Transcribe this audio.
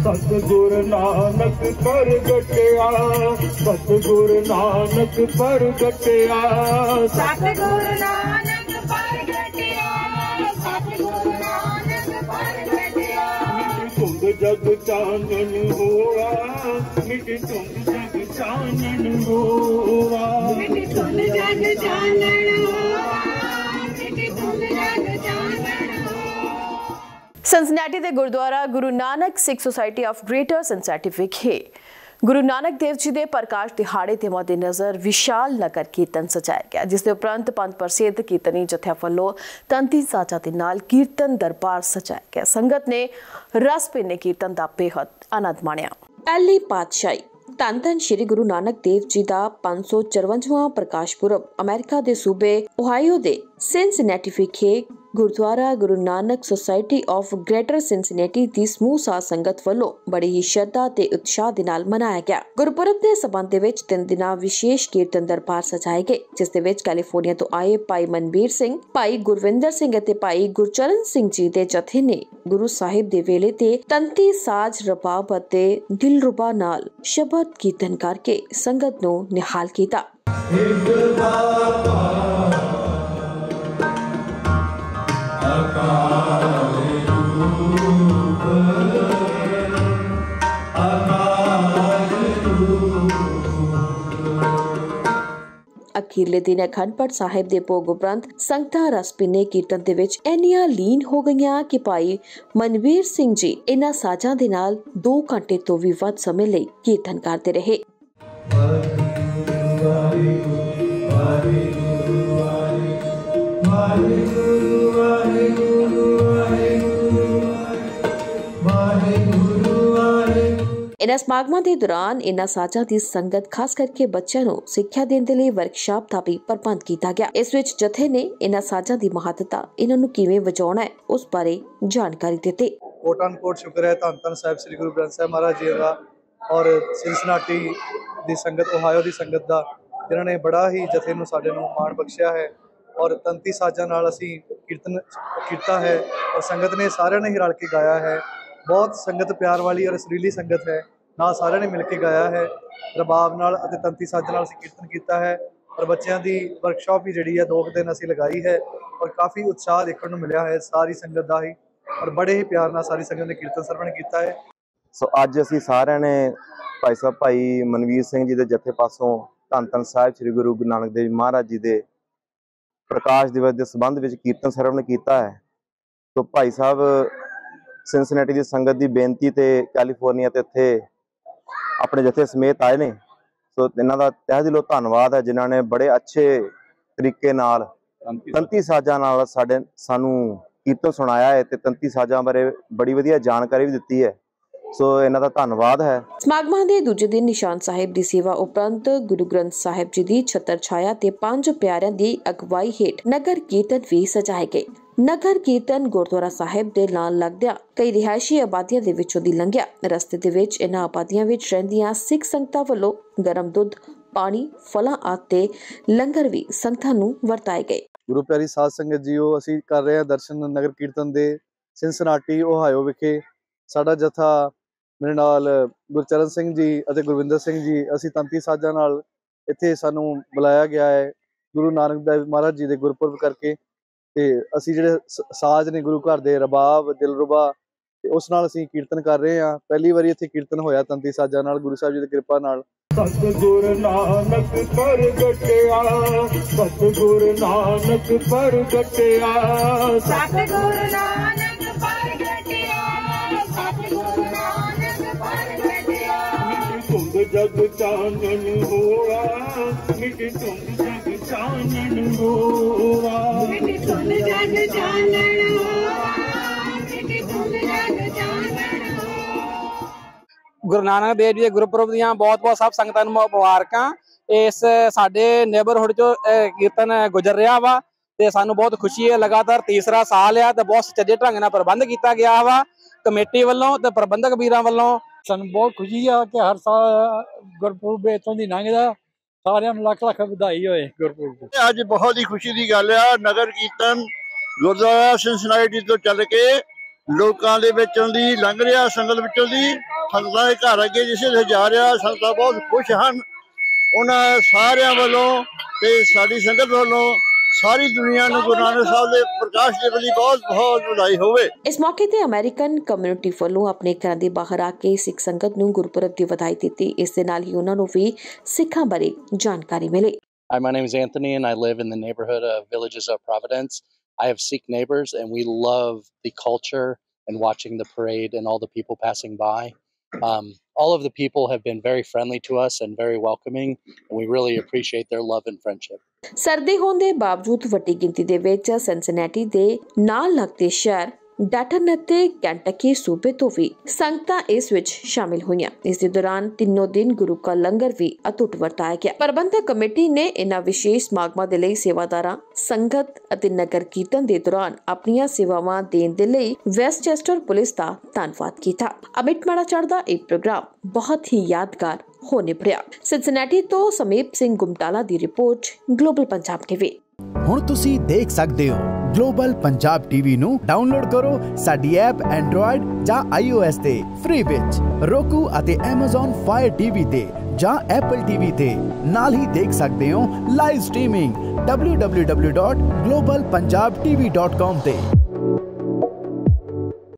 सतगुरु नानक प्रगटिया, सतगुरु नानक प्रगटिया, सतगुरु नानक प्रगटिया, सतगुरु नानक प्रगटिया। धुंध जग चानन होआ, मिटी धुंध जग चानन होआ, मिटी धुंध जग चानन होआ, मिटी धुंध जग चानन होआ। सिंसिनेटी ਦੇ Gurdwara Guru Nanak Sikh society of greater Cincinnati ਵਿਖੇ ਗੁਰੂ ਨਾਨਕ ਦੇਵ ਜੀ ਦੇ ਪ੍ਰਕਾਸ਼ ਦਿਹਾੜੇ ਦੇ ਮੱਦੇਨਜ਼ਰ ਵਿਸ਼ਾਲ ਨਗਰ ਕੀਰਤਨ ਸਜਾਇਆ ਗਿਆ, ਜਿਸ ਦੇ ਉਪਰੰਤ ਪੰਥ ਪ੍ਰਸਿੱਧ ਕੀਰਤਨੀ ਜਥਿਆਂ ਵੱਲੋਂ ਤੰਤੀ ਸਾਜ਼ਾਂ ਦੇ ਨਾਲ ਕੀਰਤਨ ਦਰਬਾਰ ਸਜਾਇਆ ਗਿਆ। ਸੰਗਤ ਨੇ ਰਸ ਭਿੰਨੇ ਕੀਰਤਨ ਦਾ ਬੇਹੱਦ ਆਨੰਦ ਮਾਣਿਆ। ਪਹਿਲੀ ਪਾਤਸ਼ਾਹੀ ਧੰਨ ਧੰਨ ਸ਼੍ਰੀ ਗੁਰੂ ਨਾਨਕ ਦੇਵ ਜੀ ਦਾ 554ਵਾਂ ਪ੍ਰਕਾਸ਼ ਪੁਰਬ ਅਮਰੀਕਾ ਦੇ ਸੂਬੇ ਓਹਾਈਓ ਦੇ ਸਿਨਸਿਨੇਟੀ ਵਿਖੇ Gurdwara Guru Nanak society of greater Cincinnati ਦੀ ਸਮੂਹ ਸਾਧ ਸੰਗਤ ਵੱਲੋਂ ਬੜੀ ਹੀ ਸ਼ਰਧਾ ਤੇ ਉਤਸ਼ਾਹ ਦੇ ਨਾਲ ਮਨਾਇਆ ਗਿਆ। ਗੁਰਪੁਰਬ ਦੇ ਸਬੰਧ ਦੇ ਵਿੱਚ 3 ਦਿਨਾਂ ਵਿਸ਼ੇਸ਼ ਕੀਰਤਨ ਦਰਬਾਰ ਸਜਾਏ ਗਏ, ਜਿਸ ਦੇ ਵਿੱਚ ਕੈਲੀਫੋਰਨੀਆ ਤੋਂ ਆਏ ਭਾਈ ਮਨਬੀਰ ਸਿੰਘ, ਭਾਈ ਗੁਰਵਿੰਦਰ ਸਿੰਘ ਅਤੇ ਭਾਈ ਗੁਰਚਰਨ ਸਿੰਘ ਜੀ ਦੇ ਜਥੇ ਨੇ ਗੁਰੂ ਸਾਹਿਬ ਦੇ ਵੇਲੇ ਤੇ ਤੰਤੀ ਸਾਜ਼, ਰਬਾਬ ਅਤੇ ਦਿਲਰੁਬਾ ਨਾਲ ਸ਼ਬਦ ਕੀਰਤਨ ਕਰਕੇ ਸੰਗਤ ਨੂੰ ਨਿਹਾਲ ਕੀਤਾ। ਅਖੀਰਲੇ ਦਿਨ ਅਖੰਡ ਪਾਠ ਸਾਹਿਬ ਦੇ ਭੋਗ ਉਪਰੰਤ ਸੰਗਤਾਂ ਰਸ ਭਿੰਨੇ ਕੀਰਤਨ ਦੇ ਵਿੱਚ ਇੰਨੀਆਂ ਲੀਨ ਹੋ ਗਈਆਂ ਕਿ ਭਾਈ ਮਨਵੀਰ ਸਿੰਘ ਜੀ ਇਹਨਾਂ ਸਾਜ਼ਾਂ ਦੇ ਨਾਲ 2 ਘੰਟੇ ਤੋਂ ਵੀ ਵੱਧ ਸਮੇਂ ਲਈ ਕੀਰਤਨ ਕਰਦੇ ਰਹੇ। ਇਨ੍ਹਾਂ ਸਮਾਗਮਾਂ ਦੇ ਦੌਰਾਨ ਇਨ੍ਹਾਂ ਸਾਜ਼ਾਂ ਦੀ ਸੰਗਤ ਖਾਸ ਕਰਕੇ ਬੱਚਿਆਂ ਨੂੰ ਸਿੱਖਿਆ ਦੇਣ ਦੇ ਲਈ ਵਰਕਸ਼ਾਪ ਦਾ ਵੀ ਪ੍ਰਬੰਧ ਕੀਤਾ ਗਿਆ। ਇਸ ਵਿੱਚ ਜਥੇ ਨੇ ਇਨ੍ਹਾਂ ਸਾਜ਼ਾਂ ਦੀ ਮਹੱਤਤਾ, ਇਹਨਾਂ ਨੂੰ ਕਿਵੇਂ ਵਜਾਉਣਾ ਹੈ, ਉਸ ਬਾਰੇ ਜਾਣਕਾਰੀ ਦਿੱਤੀ। ਕੋਟਨ ਕੋਟ ਸ਼ੁਕਰ ਹੈ ਧੰਨ ਧੰਨ ਸਾਹਿਬ ਸ੍ਰੀ ਗੁਰੂ ਗ੍ਰੰਥ ਸਾਹਿਬ ਮਹਾਰਾਜ ਜੀ ਦਾ ਔਰ ਸਿਨਸਿਨਾਟੀ ਦੀ ਸੰਗਤ, ਓਹਾਇਓ ਦੀ ਸੰਗਤ ਦਾ, ਜਿਨ੍ਹਾਂ ਨੇ ਬੜਾ ਹੀ ਜਥੇ ਨੂੰ ਸਾਡੇ ਨੂੰ ਮਾਣ ਬਖਸ਼ਿਆ ਹੈ ਔਰ ਤੰਤੀ ਸਾਜ਼ਾਂ ਨਾਲ ਅਸੀਂ ਕੀਰਤਨ ਕੀਤਾ ਹੈ ਔਰ ਸੰਗਤ ਨੇ ਸਾਰਿਆਂ ਨੇ ਹੀ ਰਲ ਕੇ ਗਾਇਆ ਹੈ। ਬਹੁਤ ਸੰਗਤ ਪਿਆਰ ਵਾਲੀ ਔਰ ਸੁਰੀਲੀ ਸੰਗਤ ਹੈ, ਨਾਲ ਸਾਰਿਆਂ ਨੇ ਮਿਲ ਕੇ ਗਾਇਆ ਹੈ। ਰਬਾਬ ਨਾਲ ਅਤੇ ਤੰਤੀ ਸਾਜ਼ਾਂ ਨਾਲ ਅਸੀਂ ਕੀਰਤਨ ਕੀਤਾ ਹੈ ਔਰ ਬੱਚਿਆਂ ਦੀ ਵਰਕਸ਼ਾਪ ਵੀ ਜਿਹੜੀ ਹੈ 2 ਦਿਨ ਅਸੀਂ ਲਗਾਈ ਹੈ ਔਰ ਕਾਫੀ ਉਤਸ਼ਾਹ ਦੇਖਣ ਨੂੰ ਮਿਲਿਆ ਹੈ ਸਾਰੀ ਸੰਗਤ ਦਾ ਹੀ, ਔਰ ਬੜੇ ਹੀ ਪਿਆਰ ਨਾਲ ਸਾਰੀ ਸੰਗਤ ਨੇ ਕੀਰਤਨ ਸਰਵਣ ਕੀਤਾ ਹੈ। ਸੋ ਅੱਜ ਅਸੀਂ ਸਾਰਿਆਂ ਨੇ ਭਾਈ ਸਾਹਿਬ ਭਾਈ ਮਨਵੀਰ ਸਿੰਘ ਜੀ ਦੇ ਜਥੇ ਪਾਸੋਂ ਧੰਨ ਧੰਨ ਸਾਹਿਬ ਸ੍ਰੀ ਗੁਰੂ ਨਾਨਕ ਦੇਵ ਮਹਾਰਾਜ ਜੀ ਦੇ ਪ੍ਰਕਾਸ਼ ਦਿਵਸ ਦੇ ਸੰਬੰਧ ਵਿੱਚ ਕੀਰਤਨ ਸਰਵਣ ਕੀਤਾ ਹੈ। ਸੋ ਭਾਈ ਸਾਹਿਬ ਸਿਨਸਿਨੇਟੀ ਦੀ ਸੰਗਤ ਦੀ ਬੇਨਤੀ ਤੇ ਕੈਲੀਫੋਰਨੀਆ ਤੇ ਇੱਥੇ ਆਪਣੇ ਜਥੇ ਸਮੇਤ ਆਏ ਨੇ। ਸੋ ਇਹਨਾਂ ਦਾ ਤਹਿ ਦਿਲੋਂ ਧੰਨਵਾਦ ਹੈ, ਜਿਨ੍ਹਾਂ ਨੇ ਬੜੇ ਅੱਛੇ ਤਰੀਕੇ ਨਾਲ ਤੰਤੀ ਸਾਜ਼ਾਂ ਨਾਲ ਸਾਨੂੰ ਕੀਰਤਨ ਸੁਣਾਇਆ ਹੈ ਤੇ ਤੰਤੀ ਸਾਜ਼ਾਂ ਬਾਰੇ ਬੜੀ ਵਧੀਆ ਜਾਣਕਾਰੀ ਵੀ ਦਿੱਤੀ ਹੈ। ਸੋ ਇਹਨਾਂ ਦਾ ਧੰਨਵਾਦ ਹੈ। ਸਮਾਗਮਾਂ ਦੇ ਦੂਜੇ ਦਿਨ ਨਿਸ਼ਾਨ ਸਾਹਿਬ ਦੀ ਸੇਵਾ ਉਪਰੰਤ ਗੁਰੂ ਗ੍ਰੰਥ ਸਾਹਿਬ ਜੀ ਦੀ ਛਤਰ ਛਾਇਆ ਤੇ 5 ਪਿਆਰਿਆਂ ਦੀ ਅਗਵਾਈ ਹੇਠ ਨਗਰ ਕੀਰਤਨ ਵੀ ਸਜਾਏ ਗਏ। ਨਗਰ ਕੀਰਤਨ ਗੁਰਦੁਆਰਾ ਸਾਹਿਬ ਦੇ ਨਾਲ ਲੱਗਦਿਆਂ ਕਈ ਰਿਹਾਇਸ਼ੀ ਆਬਾਦੀਆਂ ਦੇ ਵਿੱਚੋਂ ਦੀ ਲੰਘਿਆ। ਰਸਤੇ ਦੇ ਵਿੱਚ ਇਹਨਾਂ ਆਬਾਦੀਆਂ ਵਿੱਚ ਰਹਿੰਦੀਆਂ ਸਿੱਖ ਸੰਗਤਾਂ ਵੱਲੋਂ ਗਰਮ ਦੁੱਧ, ਪਾਣੀ, ਫਲਾਂ ਆਦਿ ਲੰਗਰ ਵੀ ਸੰਗਤਾਂ ਨੂੰ ਵਰਤਾਏ ਗਏ। ਗੁਰੂ ਪਿਆਰੀ ਸਾਧ ਸੰਗਤ ਜੀਓ, ਅਸੀਂ ਕਰ ਰਹੇ ਹਾਂ ਦਰਸ਼ਨ ਨਗਰ ਕੀਰਤਨ ਦੇ ਸਿਨਸਿਨਾਟੀ ਓਹਾਇਓ ਵਿਖੇ। ਸਾਡਾ ਜਥਾ ਮੇਰੇ ਨਾਲ ਗੁਰਚਰਨ ਸਿੰਘ ਜੀ ਅਤੇ ਗੁਰਵਿੰਦਰ ਸਿੰਘ ਜੀ, ਅਸੀਂ ਤੰਤੀ ਸਾਜ਼ਾਂ ਨਾਲ ਇੱਥੇ ਸਾਨੂੰ ਬੁਲਾਇਆ ਗਿਆ ਹੈ ਗੁਰੂ ਨਾਨਕ ਦੇਵ ਮਹਾਰਾਜ ਜੀ ਦੇ ਗੁਰਪੁਰਬ ਕਰਕੇ। ਤੇ ਅਸੀਂ ਜਿਹੜੇ ਸਾਜ਼ ਨੇ ਗੁਰੂ ਘਰ ਦੇ, ਰਬਾਬ, ਦਿਲਰੁਬਾ, ਤੇ ਉਸ ਨਾਲ ਅਸੀਂ ਕੀਰਤਨ ਕਰ ਰਹੇ ਹਾਂ। ਪਹਿਲੀ ਵਾਰੀ ਇੱਥੇ ਕੀਰਤਨ ਹੋਇਆ ਤੰਤੀ ਸਾਜ਼ਾਂ ਨਾਲ ਗੁਰੂ ਸਾਹਿਬ ਜੀ ਦੀ ਕਿਰਪਾ ਨਾਲ। ਸਤਿਗੁਰੂ ਨਾਨਕ ਪ੍ਰਗਟਿਆ, ਸਤਿਗੁਰੂ ਨਾਨਕ ਪ੍ਰਗਟਿਆ, ਸਤਿਗੁਰੂ ਨਾਨਕ ਪ੍ਰਗਟਿਆ, ਸਤਿਗੁਰੂ ਨਾਨਕ ਪ੍ਰਗਟਿਆ। ਧੁੰਦ ਜਗ ਚਾਨਣ ਹੋਆ, ਮਿਟੀ ਧੁੰਦ ਜਗ ਚਾਨਣ ਹੋਆ, ਮਿਟੀ ਧੁੰਦ ਜਗ ਚਾਨਣ ਹੋਆ, ਮਿਟੀ ਧੁੰਦ ਜਗ ਚਾਨਣ ਹੋਆ। ਗੁਰੂ ਨਾਨਕ ਦੇਵ ਜੀ ਦੇ ਗੁਰਪੁਰਬ ਦੀਆਂ ਬਹੁਤ-ਬਹੁਤ ਸਭ ਸੰਗਤਾਂ ਨੂੰ ਮੁਬਾਰਕਾਂ। ਇਸ ਸਾਡੇ ਨੇਬਰਹੁੱਡ ਚੋਂ ਕੀਰਤਨ ਗੁਜ਼ਰ ਰਿਹਾ ਵਾ ਤੇ ਸਾਨੂੰ ਬਹੁਤ ਖੁਸ਼ੀ ਹੈ। ਲਗਾਤਾਰ ਤੀਸਰਾ ਸਾਲ ਆ ਤੇ ਬਹੁਤ ਸੁਚੱਜੇ ਢੰਗ ਨਾਲ ਪ੍ਰਬੰਧ ਕੀਤਾ ਗਿਆ ਵਾ ਕਮੇਟੀ ਵੱਲੋਂ ਤੇ ਪ੍ਰਬੰਧਕ ਵੀਰਾਂ ਵੱਲੋਂ। ਸਾਨੂੰ ਬਹੁਤ ਖੁਸ਼ੀ ਆ ਕਿ ਹਰ ਸਾਲ ਗੁਰਪੁਰਬ ਇੱਥੋਂ ਦੀ ਲੰਘਦਾ। ਸਾਰਿਆਂ ਨੂੰ ਲੱਖ ਲੱਖ ਵਧਾਈ ਹੋਏ ਗੁਰਪੁਰਬ। ਅੱਜ ਬਹੁਤ ਹੀ ਖੁਸ਼ੀ ਦੀ ਗੱਲ ਆ, ਨਗਰ ਕੀਰਤਨ ਗੁਰਦੁਆਰਾ ਸਿਨਸਿਨਾਟੀ ਤੋਂ ਚੱਲ ਕੇ ਲੋਕਾਂ ਦੇ ਵਿੱਚੋਂ ਦੀ ਲੰਘ ਰਿਹਾ, ਸੰਗਤ ਵਿੱਚੋਂ ਦੀ ਸੰਗਤਾਂ ਦੇ ਘਰ ਅੱਗੇ ਜਿਸੇ ਤੇ ਜਾ ਰਿਹਾ। ਸੰਗਤਾਂ ਬਹੁਤ ਖੁਸ਼ ਹਨ। ਉਹਨਾਂ ਸਾਰਿਆਂ ਵੱਲੋਂ ਤੇ ਸਾਡੀ ਸੰਗਤ ਵੱਲੋਂ ਸਾਰੀ ਦੁਨੀਆ ਨੂੰ ਗੁਰੂ ਨਾਨਕ ਸਾਹਿਬ ਦੇ ਪ੍ਰਕਾਸ਼ ਦਿਵਸ ਦੀ ਬਹੁਤ ਬਹੁਤ ਵਧਾਈ ਹੋਵੇ। ਇਸ ਮੌਕੇ ਤੇ ਅਮਰੀਕਨ ਕਮਿਊਨਿਟੀ ਵੱਲੋਂ ਆਪਣੇ ਘਰਾਂ ਦੇ ਬਾਹਰ ਆ ਕੇ ਸਿੱਖ ਸੰਗਤ ਨੂੰ ਗੁਰਪੁਰਬ ਦੀ ਵਧਾਈ ਦਿੱਤੀ। ਇਸ ਦੇ ਨਾਲ ਹੀ ਉਹਨਾਂ ਨੂੰ ਵੀ ਸਿੱਖਾਂ ਬਾਰੇ ਜਾਣਕਾਰੀ ਮਿਲੀ। Hi, my name is Anthony and I live in the neighborhood of Villages of Providence. I have Sikh neighbors and we love the culture and watching the parade and all the people passing by. All of the people have been very friendly to us and very welcoming, and we really appreciate their love and friendship. ਸਰਦੀ ਹੋਣ ਦੇ ਬਾਵਜੂਦ ਵੱਡੀ ਗਿਣਤੀ ਦੇ ਵਿੱਚ Cincinnati ਦੇ ਨਾਲ ਲੱਗਦੇ ਸ਼ਹਿਰ ਡਾਟਨ ਅਤੇ ਕੈਂਟਕੀ ਸੂਬੇ ਤੋਂ ਵੀ ਸੰਗਤਾਂ ਇਸ ਵਿੱਚ ਸ਼ਾਮਿਲ ਹੋਈਆਂ। ਇਸ ਦੇ ਦੌਰਾਨ ਤਿੰਨੋਂ ਦਿਨ ਗੁਰੂ ਕਾ ਲੰਗਰ ਵੀ ਅਟੁੱਟ ਵਰਤਾਇਆ ਗਿਆ। ਪ੍ਰਬੰਧਕ ਕਮੇਟੀ ਨੇ ਇਹਨਾਂ ਵਿਸ਼ੇਸ਼ ਸਮਾਗਮਾਂ ਦੇ ਲਈ ਸੇਵਾਦਾਰਾਂ, ਸੰਗਤ ਅਤੇ ਨਗਰ ਕੀਰਤਨ ਦੇ ਦੌਰਾਨ ਆਪਣੀਆਂ ਸੇਵਾਵਾਂ ਦੇਣ ਦੇ ਲਈ ਵੈਸਟਚੈਸਟਰ ਪੁਲਿਸ ਦਾ ਧੰਨਵਾਦ ਕੀਤਾ। ਅਮਿਤ ਮਾੜਾ ਚੜ੍ਹਦਾ ਇਹ ਪ੍ਰੋਗਰਾਮ ਬਹੁਤ ਹੀ ਯਾਦਗਾਰ ਹੋ ਨਿਭੜਿਆ। ਸਿਨਸਿਨਾਟੀ ਤੋਂ ਸਮੀਪ ਸਿੰਘ ਗੁਮਟਾਲਾ ਦੀ ਰਿਪੋਰਟ, ਗਲੋਬਲ ਪੰਜਾਬ ਟੀਵੀ। ਹੁਣ ਤੁਸੀਂ ਦੇਖ ਸਕਦੇ ਹੋ ਗਲੋਬਲ ਪੰਜਾਬ ਟੀਵੀ ਨੂੰ ਡਾਊਨਲੋਡ ਕਰੋ ਸਾਡੀ ਐਪ ਐਂਡਰੋਇਡ ਜਾਂ iOS ਤੇ ਫ੍ਰੀ ਵਿੱਚ, roku ਅਤੇ Amazon Fire TV ਤੇ ਜਾਂ Apple TV ਤੇ। ਨਾਲ ਹੀ ਦੇਖ ਸਕਦੇ ਹੋ ਲਾਈਵ ਸਟ੍ਰੀਮਿੰਗ www.globalpunjabtv.com ਤੇ।